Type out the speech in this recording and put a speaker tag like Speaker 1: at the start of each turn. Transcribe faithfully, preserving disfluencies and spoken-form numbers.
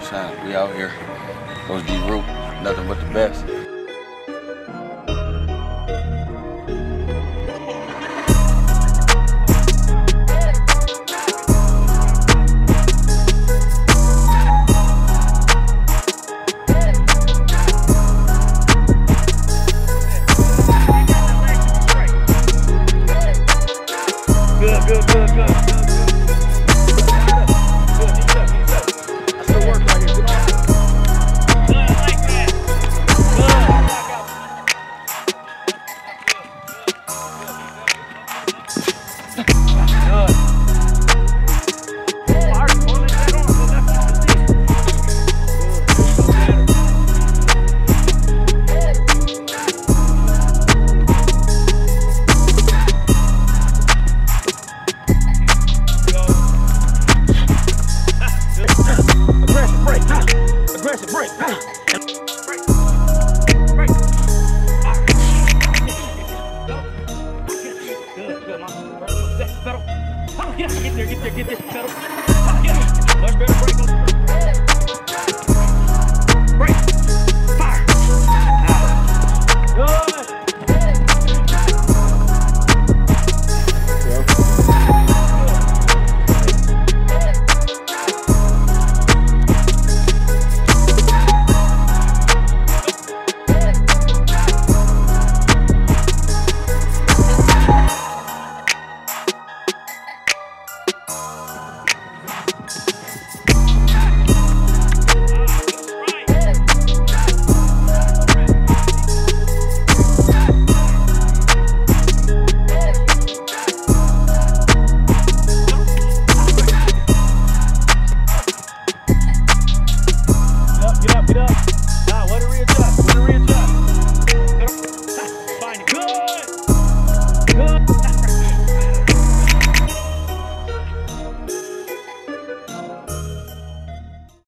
Speaker 1: saying? We out here. Coach D Root, nothing but the best.
Speaker 2: Good, good, good, good. Aggressive break. Break. Break. Good, good, mama. Pedal. Get there, get there, get there. Pedal. Much better break on the